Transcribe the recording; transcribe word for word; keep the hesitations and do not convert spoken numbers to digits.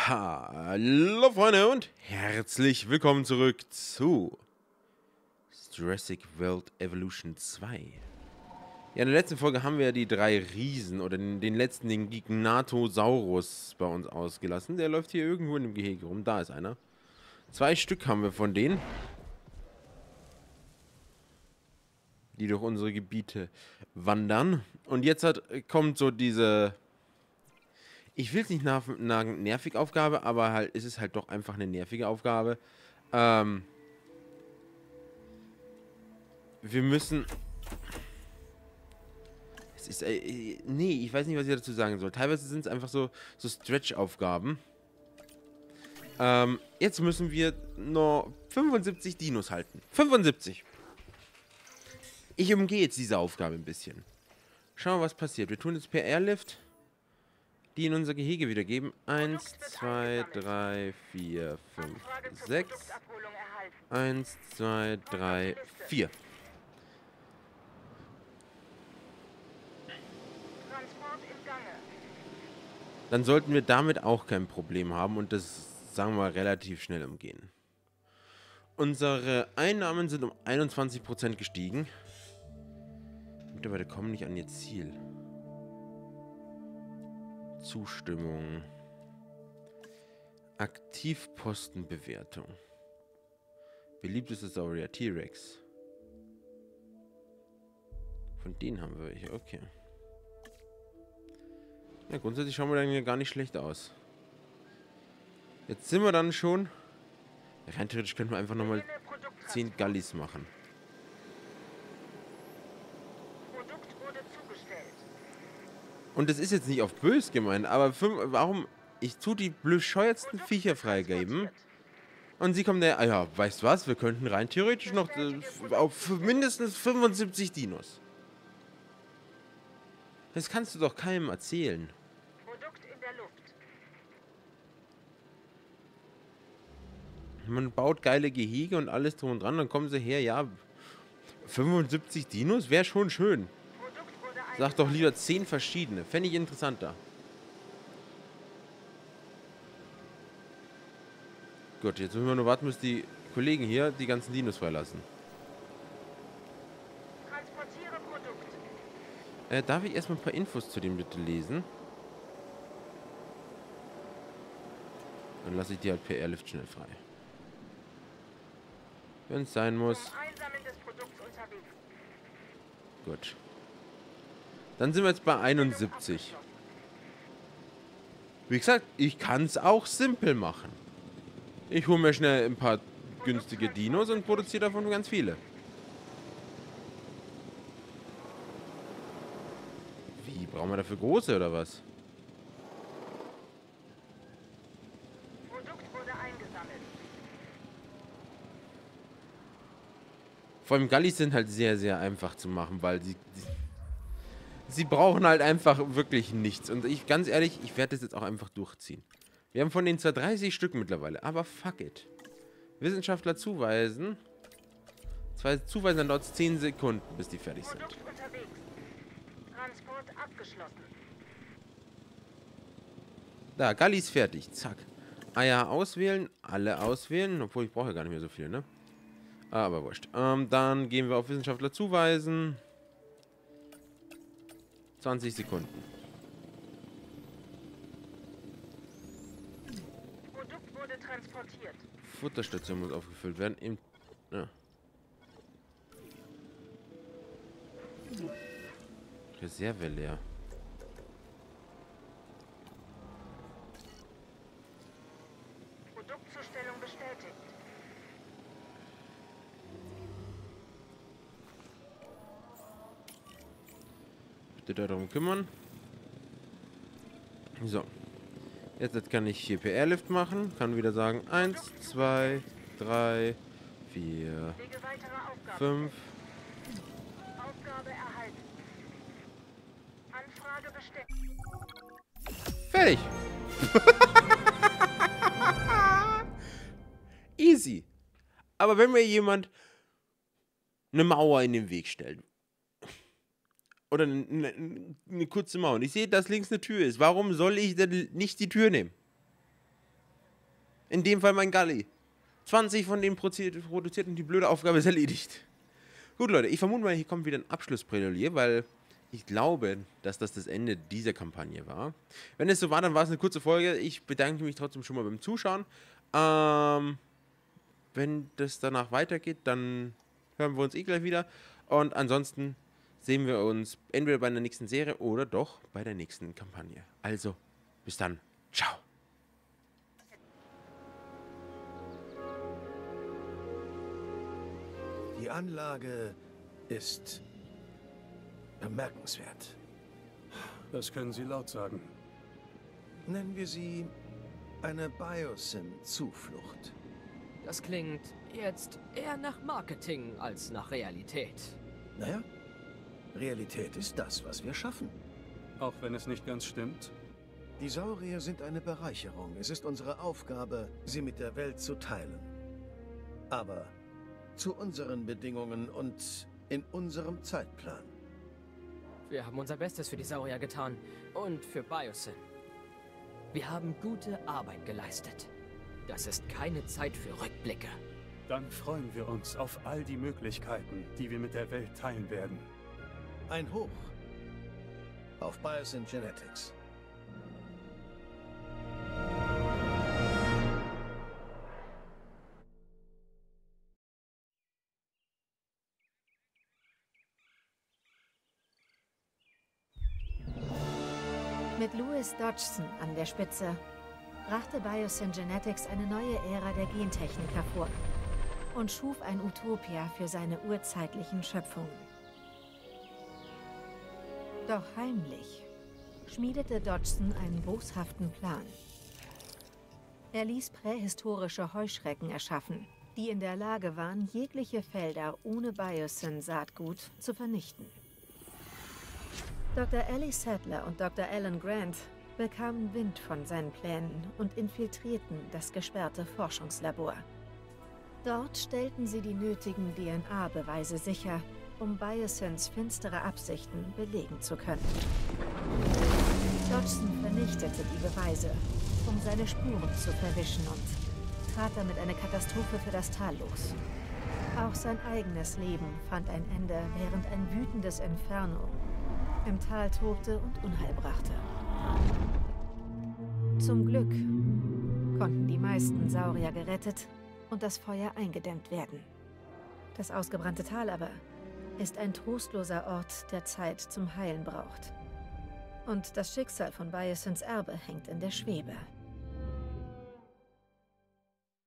Hallo Freunde und herzlich willkommen zurück zu Jurassic World Evolution zwei. Ja, in der letzten Folge haben wir ja die drei Riesen oder den, den letzten, den Giganotosaurus bei uns ausgelassen. Der läuft hier irgendwo in dem Gehege rum. Da ist einer. Zwei Stück haben wir von denen, die durch unsere Gebiete wandern. Und jetzt hat, kommt so diese... Ich will es nicht nach, nach nervig Aufgabe, aber halt ist es halt doch einfach eine nervige Aufgabe. Ähm, wir müssen... Es ist... Äh, nee, ich weiß nicht, was ich dazu sagen soll. Teilweise sind es einfach so, so Stretch-Aufgaben. Ähm, jetzt müssen wir nur fünfundsiebzig Dinos halten. fünfundsiebzig. Ich umgehe jetzt diese Aufgabe ein bisschen. Schauen wir, was passiert. Wir tun jetzt per Airlift die in unser Gehege wiedergeben. eins, zwei, drei, vier, fünf, sechs. eins, zwei, drei, vier. Dann sollten wir damit auch kein Problem haben und das, sagen wir, relativ schnell umgehen. Unsere Einnahmen sind um einundzwanzig Prozent gestiegen. Mittlerweile kommen nicht an ihr Ziel. Zustimmung. Aktivpostenbewertung. Beliebteste Saurier T-Rex. Von denen haben wir welche, okay. Ja, grundsätzlich schauen wir dann hier gar nicht schlecht aus. Jetzt sind wir dann schon. Rein theoretisch könnten wir einfach nochmal zehn Gallis machen. Und das ist jetzt nicht auf böse gemeint, aber für, warum? Ich tue die bescheuertsten Viecher freigeben. Und sie kommen der, ah ja, weißt du was? Wir könnten rein theoretisch noch äh, auf mindestens fünfundsiebzig Dinos. Das kannst du doch keinem erzählen. Produkt in der Luft. Man baut geile Gehege und alles drum und dran, dann kommen sie her, ja. fünfundsiebzig Dinos wäre schon schön. Sag doch lieber zehn verschiedene. Fände ich interessanter. Gut, jetzt müssen wir nur warten, bis die Kollegen hier die ganzen Dinos freilassen. Transportiere Produkt. Äh, darf ich erstmal ein paar Infos zu dem bitte lesen? Dann lasse ich die halt per Airlift schnell frei. Wenn es sein muss. Gut. Dann sind wir jetzt bei einundsiebzig. Wie gesagt, ich kann es auch simpel machen. Ich hole mir schnell ein paar günstige Dinos und produziere davon ganz viele. Wie, brauchen wir dafür große oder was? Produkt wurde eingesammelt. Vor allem Gallis sind halt sehr, sehr einfach zu machen, weil sie... Sie brauchen halt einfach wirklich nichts. Und ich, ganz ehrlich, ich werde das jetzt auch einfach durchziehen. Wir haben von den zwar dreißig Stück mittlerweile, aber fuck it. Wissenschaftler zuweisen. Zwei zuweisen, dann dauert es zehn Sekunden, bis die fertig sind. Transport abgeschlossen. Da, Gallis fertig. Zack. Eier auswählen, alle auswählen. Obwohl, ich brauche ja gar nicht mehr so viel, ne? Aber wurscht. Ähm, dann gehen wir auf Wissenschaftler zuweisen. zwanzig Sekunden. Produkt wurde transportiert. Futterstation muss aufgefüllt werden. Im, ja. Reserve leer. Produktzustellung bestätigt. Bitte darum kümmern. So. Jetzt kann ich hier per Airlift machen. Kann wieder sagen eins, zwei, drei, vier, fünf. Aufgabe erhalten. Anfrage bestätigt. Fertig. Easy. Aber wenn mir jemand eine Mauer in den Weg stellt, oder eine, eine kurze Mauer. Und ich sehe, dass links eine Tür ist. Warum soll ich denn nicht die Tür nehmen? In dem Fall mein Galli. zwanzig von denen produziert und die blöde Aufgabe ist erledigt. Gut, Leute, ich vermute mal, hier kommt wieder ein Abschlusspräludier, weil ich glaube, dass das das Ende dieser Kampagne war. Wenn es so war, dann war es eine kurze Folge. Ich bedanke mich trotzdem schon mal beim Zuschauen. Ähm, wenn das danach weitergeht, dann hören wir uns eh gleich wieder. Und ansonsten sehen wir uns entweder bei der nächsten Serie oder doch bei der nächsten Kampagne. Also, bis dann. Ciao. Die Anlage ist bemerkenswert. Das können Sie laut sagen. Nennen wir sie eine Biosyn-Zuflucht. Das klingt jetzt eher nach Marketing als nach Realität. Naja, Realität ist das, was wir schaffen. Auch wenn es nicht ganz stimmt. Die Saurier sind eine Bereicherung. Es ist unsere Aufgabe, sie mit der Welt zu teilen. Aber zu unseren Bedingungen und in unserem Zeitplan. Wir haben unser Bestes für die Saurier getan und für Biosyn. Wir haben gute Arbeit geleistet. Das ist keine Zeit für Rückblicke. Dann freuen wir uns auf all die Möglichkeiten, die wir mit der Welt teilen werden. Ein Hoch auf Biosyn Genetics. Mit Louis Dodgson an der Spitze brachte Biosyn Genetics eine neue Ära der Gentechnik hervor und schuf ein Utopia für seine urzeitlichen Schöpfungen. Doch heimlich schmiedete Dodgson einen boshaften Plan. Er ließ prähistorische Heuschrecken erschaffen, die in der Lage waren, jegliche Felder ohne Biosyn-Saatgut zu vernichten. Doktor Ellie Sattler und Doktor Alan Grant bekamen Wind von seinen Plänen und infiltrierten das gesperrte Forschungslabor. Dort stellten sie die nötigen D N A-Beweise sicher, um Biosyns finstere Absichten belegen zu können. Dodgson vernichtete die Beweise, um seine Spuren zu verwischen und trat damit eine Katastrophe für das Tal los. Auch sein eigenes Leben fand ein Ende, während ein wütendes Inferno im Tal tobte und Unheil brachte. Zum Glück konnten die meisten Saurier gerettet und das Feuer eingedämmt werden. Das ausgebrannte Tal aber ist ein trostloser Ort, der Zeit zum Heilen braucht. Und das Schicksal von Biosyns Erbe hängt in der Schwebe.